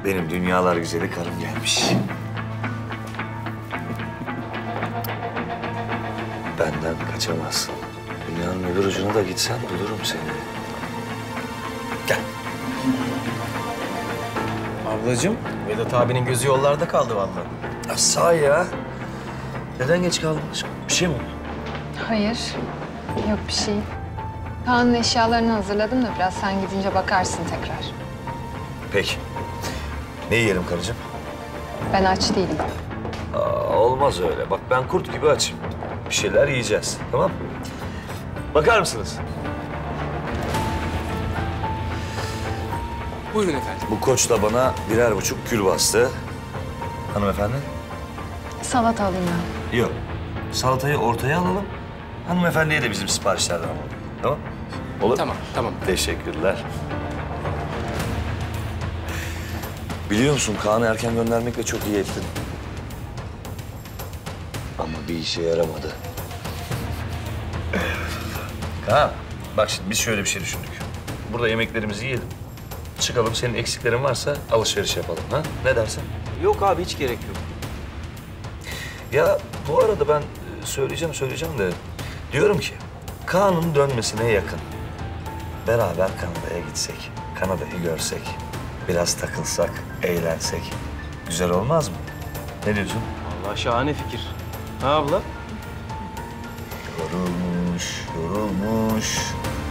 benim dünyalar güzeli karım gelmiş. Benden kaçamazsın. Dünyanın öbür ucuna da gitsen bulurum seni. Gel. Ablacığım, Vedat abinin gözü yollarda kaldı vallahi. Ya sağ ya. Neden geç kaldınız? Bir şey mi oldu? Hayır, yok bir şey. Kaan'ın eşyalarını hazırladım da biraz sen gidince bakarsın tekrar. Peki. Ne yiyelim karıcığım? Ben aç değilim. Olmaz öyle. Bak ben kurt gibi açım. Bir şeyler yiyeceğiz. Tamam mı? Bakar mısınız? Buyurun efendim. Bu koç da bana 1,5 kür bastı. Hanımefendi? Salata alayım ben. Yok. Salatayı ortaya alalım. Hanımefendiye de bizim siparişlerden alalım. Tamam? Olur. Tamam. Teşekkürler. Biliyor musun Kaan'ı erken göndermekle çok iyi ettin. Ama bir işe yaramadı. Kaan, bak şimdi biz şöyle bir şey düşündük. Burada yemeklerimizi yiyelim. Çıkalım, senin eksiklerin varsa alışveriş yapalım. Ha? Ne dersin? Yok abi, hiç gerek yok. Ya bu arada ben söyleyeceğim de... Diyorum ki, Kaan'ın dönmesine yakın. Beraber Kanada'ya gitsek, Kanada'yı görsek, biraz takılsak, eğlensek. Güzel olmaz mı? Ne diyorsun? Vallahi şahane fikir. Ha abla? Yorulmuş.